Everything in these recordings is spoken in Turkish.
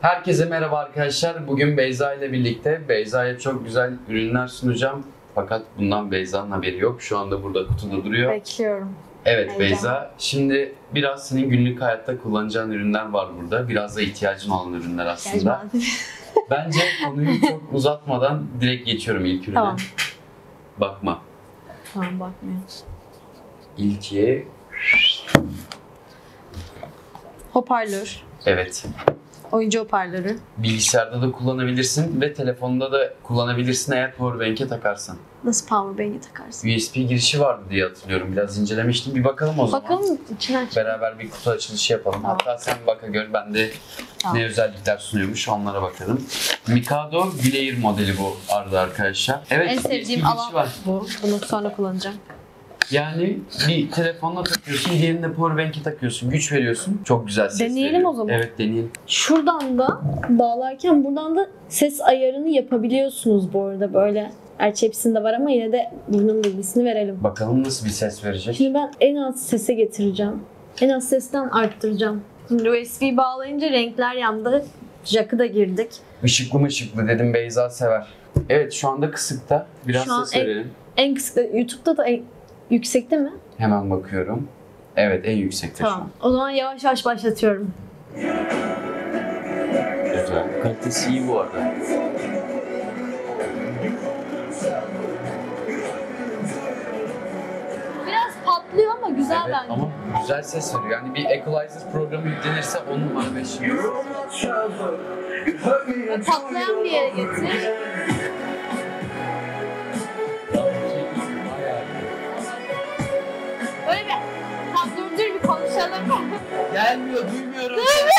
Herkese merhaba arkadaşlar. Bugün Beyza ile birlikte Beyza'ya çok güzel ürünler sunacağım. Fakat bundan Beyza'nın haberi yok. Şu anda burada kutuda duruyor. Bekliyorum. Evet Heyecan. Beyza, şimdi biraz senin günlük hayatta kullanacağın ürünler var burada. Biraz da ihtiyacın olan ürünler aslında. Bence konuyu çok uzatmadan direkt geçiyorum ilk ürüne. Tamam. Bakma. Tamam, bakmıyoruz. İlki... Hoparlör. Evet. Oyuncu hoparlörü. Bilgisayarda da kullanabilirsin ve telefonda da kullanabilirsin eğer powerbank'e takarsan. Nasıl powerbank'e takarsın? USB girişi vardı diye hatırlıyorum. Biraz incelemiştim. Bir bakalım o zaman. Bakalım içine aç. Beraber bir kutu açılışı yapalım. Tamam. Hatta sen baka gör, ben de Tamam. ne özellikler sunuyormuş onlara bakalım. Mikado Glair modeli bu arada arkadaşlar. Evet, En sevdiğim USB alan girişi var. bu. Bunu sonra kullanacağım. Yani bir telefonla takıyorsun, diğerinde powerbank'e takıyorsun, güç veriyorsun. Çok güzel ses Deneyelim veriyor. o zaman. Evet, deneyelim. Şuradan da bağlarken buradan da ses ayarını yapabiliyorsunuz bu arada böyle. Gerçi hepsinde var ama yine de bunun bilgisini verelim. Bakalım nasıl bir ses verecek. Şimdi ben en az sese getireceğim. En az sesten arttıracağım. Şimdi USB bağlayınca renkler yandı. Jack'ı da girdik. Işıklı mı ışıklı dedim, Beyza sever. Evet, şu anda kısıkta. Biraz Şu an ses verelim. En kısık, YouTube'da da en yüksekte mi? Hemen bakıyorum. Evet, en yüksekte şu an. Tamam. O zaman yavaş yavaş başlatıyorum. Güzel. Kalitesi iyi bu arada. Biraz patlıyor ama güzel Evet, bence. ama güzel ses veriyor. Yani bir equalizer programı yüklenirse 10 numara 5 yıldız. Patlayan bir yere getir. Böyle bir tam dur bir konuşalım. Gelmiyor, duymuyorum.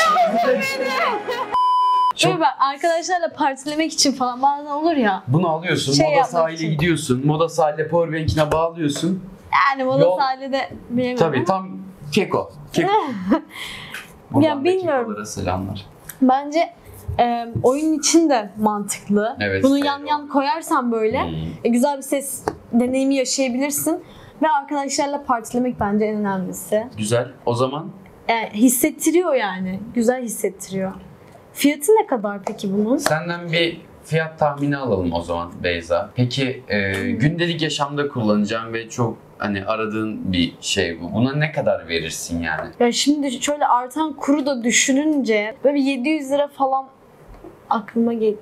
Böyle bak arkadaşlarla partilemek için falan bazen olur ya. Bunu alıyorsun, Şey moda yapmak sahile için. gidiyorsun. Moda sahile powerbank'ine bağlıyorsun. Yani moda Yol- sahilde bilemiyorum. Tabii tam keko. Keko. Ya da bilmiyorum. kekolara selamlar. Bence oyun için de mantıklı. Evet, Bunu evet. yan yan koyarsan böyle güzel bir ses deneyimi yaşayabilirsin. Ve arkadaşlarla partilemek bence en önemlisi. Güzel. O zaman Hissettiriyor yani. Güzel hissettiriyor. Fiyatı ne kadar peki bunun? senden bir fiyat tahmini alalım o zaman Beyza. Peki gündelik yaşamda kullanacağın ve çok hani aradığın bir şey bu. Buna ne kadar verirsin yani? Ya şimdi şöyle artan kuru da düşününce böyle bir 700 lira falan aklıma gel.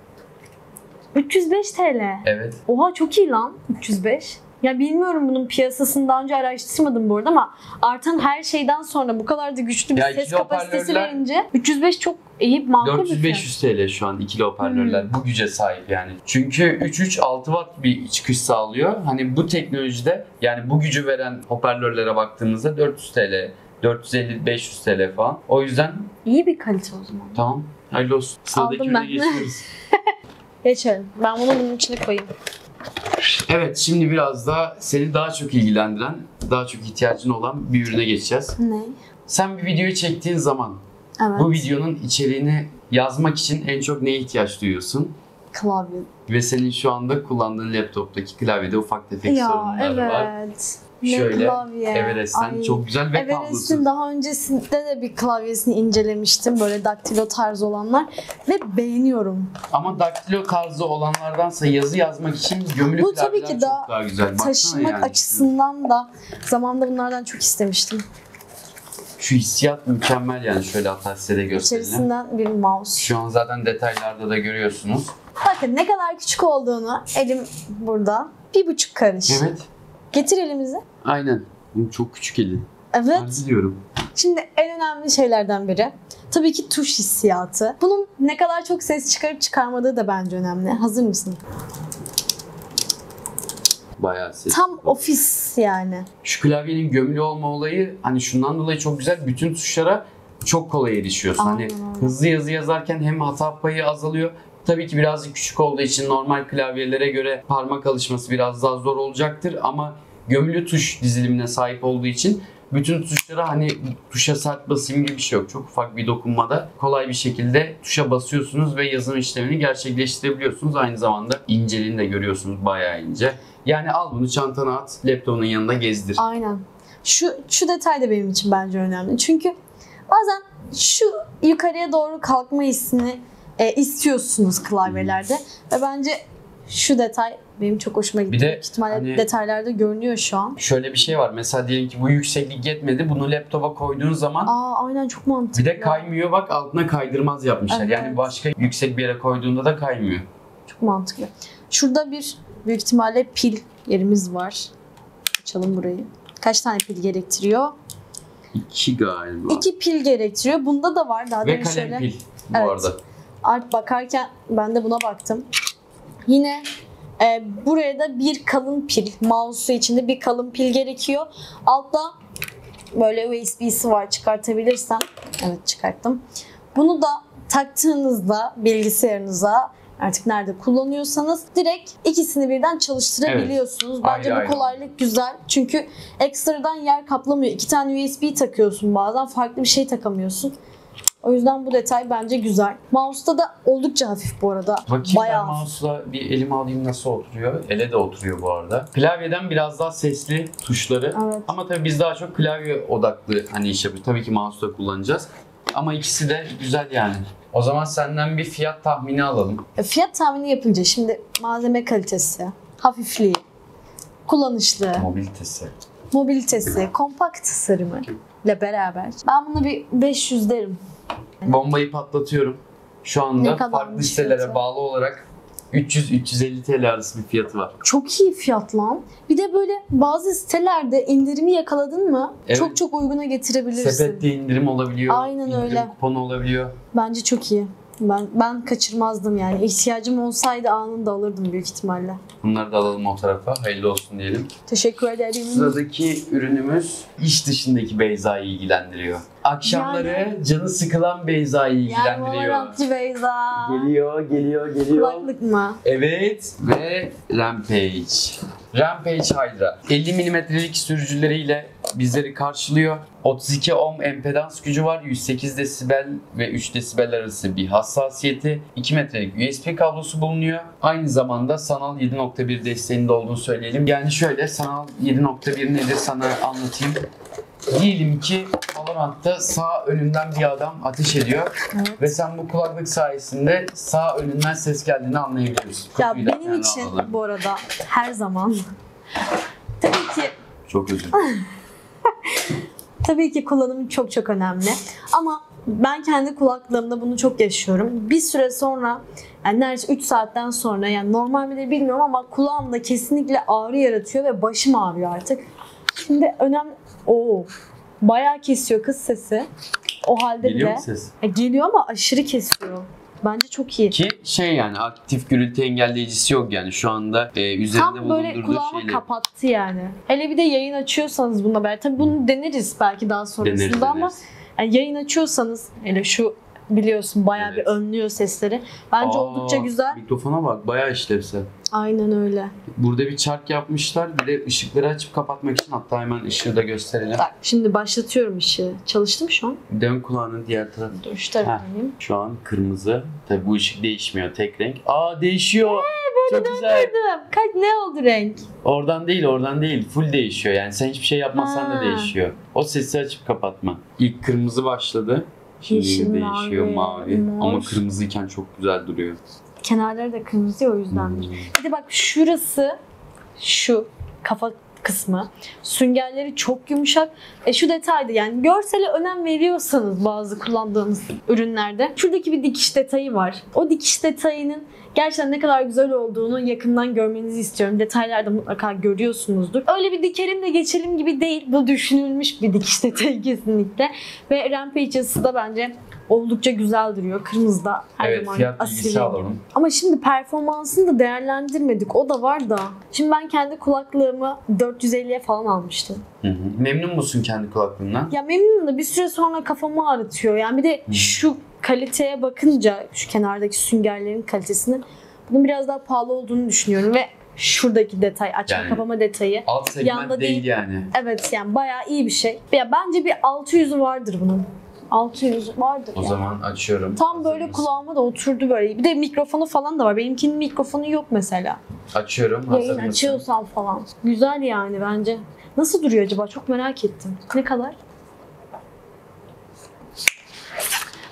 305 TL. Evet. Oha çok iyi lan 305. Ya bilmiyorum bunun piyasasını daha önce araştırmadım bu arada ama artan her şeyden sonra bu kadar da güçlü bir Ya ses ikili kapasitesi hoparlörler- verince 305 çok iyi makul bir fiyat. 400-500 TL şu an ikili hoparlörler bu güce sahip yani. Çünkü 3.6 watt bir çıkış sağlıyor. Hani bu teknolojide yani bu gücü veren hoparlörlere baktığımızda 400 TL, 450-500 TL falan. O yüzden İyi bir kalite o zaman. tamam, hayırlı olsun. Sıradaki Aldım ben. ürüne geçiyoruz. Geçelim. Ben bunu bunun içine koyayım. Evet, şimdi biraz da seni daha çok ilgilendiren, daha çok ihtiyacın olan bir ürüne geçeceğiz. Ne? Sen bir videoyu çektiğin zaman Evet. bu videonun içeriğini yazmak için en çok neye ihtiyaç duyuyorsun? Klavye. Ve senin şu anda kullandığın laptoptaki klavyede ufak tefek Ya sorunlar var. evet. Şöyle klavye. Everest'ten Ay. çok güzel ve Everest'in kablosuz. daha öncesinde de bir klavyesini incelemiştim. Böyle daktilo tarzı olanlar. Ve beğeniyorum. Ama daktilo tarzı olanlardansa yazı yazmak için gömülü Bu tabii klavyeler ki çok daha güzel. Baksana Taşımak yani. açısından da zamanında bunlardan çok istemiştim. Şu hissiyat mükemmel yani, şöyle hatta size de gösterelim. İçerisinden bir mouse. Şu an zaten detaylarda da görüyorsunuz. Bakın ne kadar küçük olduğunu, elim burada. 1,5 karış. Evet. Getir elimizi. Aynen. Bu çok küçük elin. Evet. Ben biliyorum. Şimdi en önemli şeylerden biri. Tabii ki tuş hissiyatı. Bunun ne kadar çok ses çıkarıp çıkarmadığı da bence önemli. Hazır mısın? Bayağı ses. Tam ofis yani. Şu klavyenin gömülü olma olayı hani şundan dolayı çok güzel. Bütün tuşlara çok kolay erişiyorsun. Hani Aynen. hızlı yazı yazarken hem hata payı azalıyor. Tabii ki birazcık küçük olduğu için normal klavyelere göre parmak alışması biraz daha zor olacaktır ama gömülü tuş dizilimine sahip olduğu için bütün tuşlara hani tuşa sert basayım gibi bir şey yok. Çok ufak bir dokunmada kolay bir şekilde tuşa basıyorsunuz ve yazım işlemini gerçekleştirebiliyorsunuz. Aynı zamanda inceliğini de görüyorsunuz, bayağı ince. Yani al bunu çantana at, laptopun yanında gezdir. Aynen. Şu detay da benim için bence önemli. Çünkü bazen şu yukarıya doğru kalkma hissini istiyorsunuz klavyelerde. Ve bence şu detay benim çok hoşuma gitti. Bir de Büyük ihtimalle hani detaylarda görünüyor şu an. şöyle bir şey var. Mesela diyelim ki bu yükseklik yetmedi. Bunu laptopa koyduğun zaman Aynen çok mantıklı. bir de kaymıyor. Bak altına kaydırmaz yapmışlar. Evet. Yani başka yüksek bir yere koyduğunda da kaymıyor. Çok mantıklı. Şurada bir büyük ihtimalle pil yerimiz var. Açalım burayı. Kaç tane pil gerektiriyor? 2 galiba. 2 pil gerektiriyor. Bunda da var. Daha Ve demin kalem şöyle. pil bu Evet. arada. Alp bakarken ben de buna baktım. Yine buraya da bir kalın pil. Mouse'u içinde bir kalın pil gerekiyor. Altta böyle USB'si var. Çıkartabilirsem. Evet çıkarttım. Bunu da taktığınızda bilgisayarınıza artık nerede kullanıyorsanız direkt ikisini birden çalıştırabiliyorsunuz. Evet. Bence Ayrı bu kolaylık güzel. Çünkü ekstradan yer kaplamıyor. 2 tane USB takıyorsun bazen. Farklı bir şey takamıyorsun. O yüzden bu detay bence güzel. Mouse'da da oldukça hafif bu arada. Bakayım Bayağı ben hafif. mouse'la bir elime alayım nasıl oturuyor. Ele de oturuyor bu arada. Klavyeden biraz daha sesli tuşları. Evet. Ama tabii biz daha çok klavye odaklı hani iş yapıyoruz. Tabii ki mouse'da kullanacağız. Ama ikisi de güzel yani. O zaman senden bir fiyat tahmini alalım. Fiyat tahmini yapınca şimdi malzeme kalitesi, hafifliği, kullanışlı, mobilitesi, kompakt tasarımı ile beraber ben buna bir 500 derim. Bombayı patlatıyorum. Şu Ne anda kadarmış farklı sitelere fiyatı? bağlı olarak 300-350 TL arası bir fiyatı var. Çok iyi fiyat lan. Bir de böyle bazı sitelerde indirimi yakaladın mı? Evet. Çok çok uyguna getirebilirsin. Sepette indirim olabiliyor. Aynen indirim öyle. kuponu olabiliyor. Bence çok iyi. Ben kaçırmazdım yani. İhtiyacım olsaydı anında alırdım büyük ihtimalle. Bunları da alalım o tarafa. Hayırlı olsun diyelim. Teşekkür ederim. Sıradaki ürünümüz iş dışındaki Beyza'yı ilgilendiriyor. Akşamları canı sıkılan Beyza'yı Yani ilgilendiriyor. Valorantçı Beyza. Geliyor. Kulaklık mı? Evet ve Rampage. Rampage Hydra 50 milimetrelik sürücüleriyle bizleri karşılıyor. 32 ohm empedans gücü var. 108 desibel ve 3 desibel arası bir hassasiyeti. 2 metrelik USB kablosu bulunuyor. Aynı zamanda sanal 7.1 desteğinde olduğunu söyleyelim. Yani şöyle sanal 7.1 nedir sana anlatayım. Diyelim ki Valorant'ta sağ önünden bir adam ateş ediyor. Evet. Ve sen bu kulaklık sayesinde sağ önünden ses geldiğini anlayabiliyorsun. Ya Kutuyu da benim yani için alalım. bu arada her zaman Çok özür dilerim. tabii ki kullanım çok çok önemli. Ama ben kendi kulaklığımda bunu çok yaşıyorum. Bir süre sonra yani neredeyse 3 saatten sonra yani normal midir bilmiyorum ama kulağımda kesinlikle ağrı yaratıyor ve başım ağrıyor artık. Şimdi bayağı kesiyor kız sesi. O halde Geliyor bile mu ses? geliyor ama aşırı kesiyor. Bence çok iyi. Ki yani aktif gürültü engelleyicisi yok yani şu anda üzerinde Tam böyle bulundurduğu kulağıma şeyle. kapattı yani. Hele bir de yayın açıyorsanız bununla beraber. Tabii bunu deneriz belki daha sonrasında ama yani yayın açıyorsanız hele şu biliyorsun bayağı bir önlüyor sesleri. Bence oldukça güzel. Mikrofona bak bayağı işlevsel. Aynen öyle. Burada bir çark yapmışlar. Bir de ışıkları açıp kapatmak için hatta hemen ışığı da gösterelim. Bak şimdi başlatıyorum ışığı. Çalıştı mı şu an? Dön kulağının diğer tarafı. Dur şu tarafa Heh. döneyim. Şu an kırmızı. Tabii bu ışık değişmiyor tek renk. Değişiyor. Çok güzel. Gördüm. Ne oldu renk? Oradan değil. Full değişiyor. Yani sen hiçbir şey yapmazsan da değişiyor. O sesi açıp kapatma. İlk kırmızı başladı. Şimdi Yeşil, değişiyor mavi. mor. Ama kırmızıyken çok güzel duruyor. Kenarları da kırmızı o yüzdendir. Bir de bak şurası şu kafa kısmı. Süngerleri çok yumuşak. Şu detayda yani görsele önem veriyorsanız bazı kullandığınız ürünlerde şuradaki bir dikiş detayı var. O dikiş detayının gerçekten ne kadar güzel olduğunu yakından görmenizi istiyorum. Detaylarda mutlaka görüyorsunuzdur. Öyle bir dikelim de geçelim gibi değil. Bu düşünülmüş bir dikiş detayı kesinlikle. Ve Rampage yazısı da bence oldukça güzel duruyor. Kırmızıda her Evet, zaman fiyat asil bilgisi rengi. alalım. Ama şimdi performansını da değerlendirmedik. O da var da. Şimdi ben kendi kulaklığımı 450'ye falan almıştım. Memnun musun kendi kulaklığından? Ya memnunum da bir süre sonra kafamı ağrıtıyor. Yani bir de şu kaliteye bakınca şu kenardaki süngerlerin kalitesini bunun biraz daha pahalı olduğunu düşünüyorum ve şuradaki detay, açma Yani kapama detayı. Alt segment Yanda değil değil. yani. Evet yani bayağı iyi bir şey. Ya bence bir 600'ü vardır bunun. 600 vardır O ya. zaman açıyorum. Tam Hazır böyle mısın? kulağıma da oturdu böyle. Bir de mikrofonu falan da var. Benimkinin mikrofonu yok mesela. Açıyorum. Hazır Yayın mısın? açıyorsam falan. Güzel yani bence. Nasıl duruyor acaba? Çok merak ettim. Ne kadar?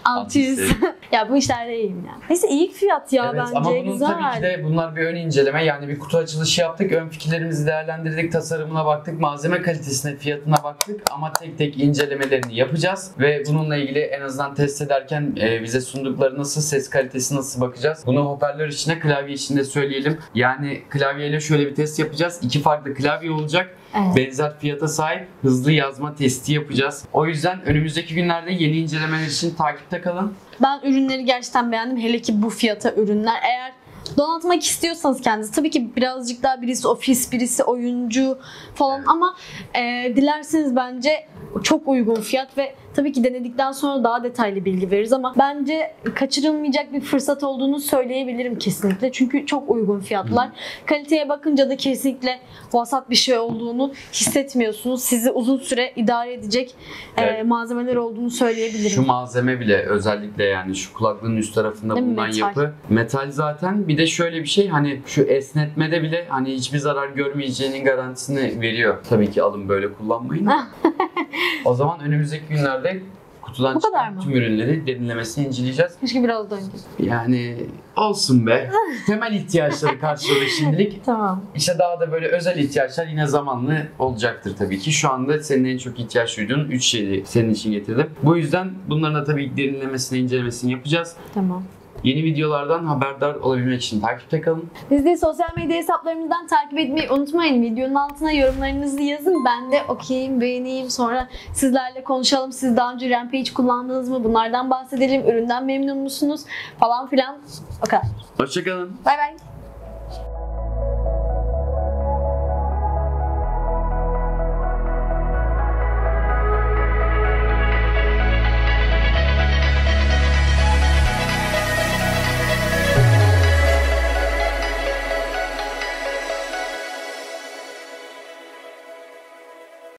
600. Ya bu işlerde iyiyim yani. Neyse iyi fiyat ya Evet, bence. ama bunun güzel. tabii ki de bunlar bir ön inceleme. Yani bir kutu açılışı yaptık. Ön fikirlerimizi değerlendirdik. Tasarımına baktık. Malzeme kalitesine, fiyatına baktık. Ama tek tek incelemelerini yapacağız. Ve bununla ilgili en azından test ederken bize sundukları nasıl, ses kalitesi nasıl bakacağız. Bunu hoparlör içine, klavye içinde söyleyelim. Yani klavyeyle şöyle bir test yapacağız. 2 farklı klavye olacak. Evet. Benzer fiyata sahip hızlı yazma testi yapacağız. O yüzden önümüzdeki günlerde yeni incelemeler için takipte kalın. Ben ürünleri gerçekten beğendim. Hele ki bu fiyata ürünler. Eğer donatmak istiyorsanız kendinizi, tabii ki birazcık daha birisi ofis, birisi oyuncu falan ama dilerseniz bence çok uygun fiyat ve tabii ki denedikten sonra daha detaylı bilgi veririz ama bence kaçırılmayacak bir fırsat olduğunu söyleyebilirim kesinlikle. Çünkü çok uygun fiyatlar. Kaliteye bakınca da kesinlikle vasat bir şey olduğunu hissetmiyorsunuz. Sizi uzun süre idare edecek Evet. malzemeler olduğunu söyleyebilirim. Şu malzeme bile, özellikle yani şu kulaklığın üst tarafında Değil mi? bulunan Metal. yapı metal zaten. Bir de şöyle bir şey, hani şu esnetmede bile hani hiçbir zarar görmeyeceğinin garantisini veriyor. Tabii ki alın böyle kullanmayın. O zaman önümüzdeki günlerde kutudan Bu kadar çıkan mı? tüm ürünleri derinlemesine inceleyeceğiz. Keşke biraz da önce. Yani olsun be. Temel ihtiyaçları karşıladık şimdilik. Tamam. İşte daha da böyle özel ihtiyaçlar yine zamanlı olacaktır tabii ki. Şu anda senin en çok ihtiyaç duyduğun 3 şeyi senin için getirdim. Bu yüzden bunların da tabii ki derinlemesine incelemesini yapacağız. Tamam. Yeni videolardan haberdar olabilmek için takipte kalın. Bizi sosyal medya hesaplarımızdan takip etmeyi unutmayın. Videonun altına yorumlarınızı yazın. Ben de okuyayım, beğeneyim. Sonra sizlerle konuşalım. Siz daha önce Rampage kullandınız mı? Bunlardan bahsedelim. Üründen memnun musunuz? Falan filan. O kadar. Hoşçakalın. Bay bay.